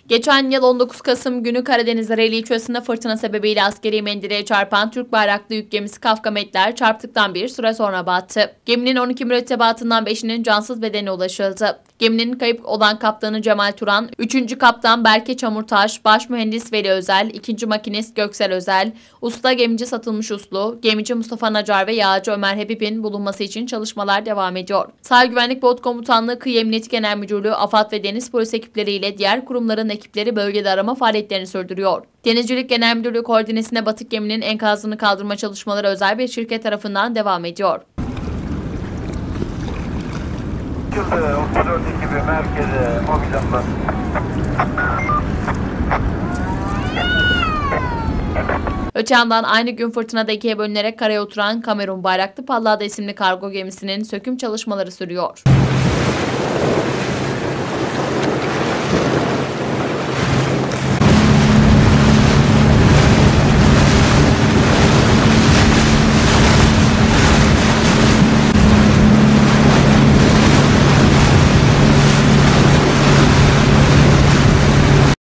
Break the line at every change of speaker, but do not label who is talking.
Geçen yıl 19 Kasım günü Karadeniz Ereğli ilçesinde fırtına sebebiyle askeri mendileye çarpan Türk bayraklı yük gemisi Kafkametler çarptıktan bir süre sonra battı. Geminin 12 mürettebatından 5'inin cansız bedenine ulaşıldı. Geminin kayıp olan kaptanı Cemal Turan, 3. kaptan Berke Çamurtaş, baş mühendis Veli Özel, 2. makinist Göksel Özel, usta gemici Satılmış Uslu, gemici Mustafa Nacar ve yağcı Ömer Habib'in bulunması için çalışmalar devam ediyor. Sahil Güvenlik Bot Komutanlığı, Kıyı Emniyeti Genel Müdürlüğü, AFAD ve Deniz Polis ekipleriyle diğer kurumların ekipleri bölgede arama faaliyetlerini sürdürüyor. Denizcilik Genel Müdürlüğü koordinesinde batık geminin enkazını kaldırma çalışmaları özel bir şirket tarafından devam ediyor.
34 ekibi merkeze mobilyonlar.
Öte yandan aynı gün fırtınada ikiye bölünerek karaya oturan Kamerun bayraklı Pallada isimli kargo gemisinin söküm çalışmaları sürüyor.